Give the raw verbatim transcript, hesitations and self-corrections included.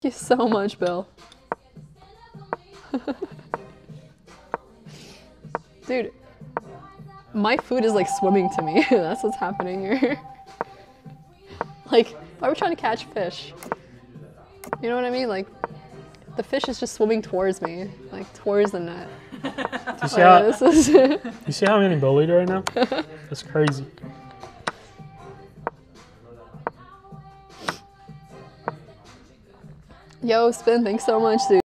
you so much, Bill. Dude, my food is like swimming to me. That's what's happening here. Like, if I were trying to catch fish, you know what I mean? Like, the fish is just swimming towards me, like towards the net. Do you see, how, this is you see how I'm getting bullied right now? That's crazy. Yo, Spin, thanks so much, dude.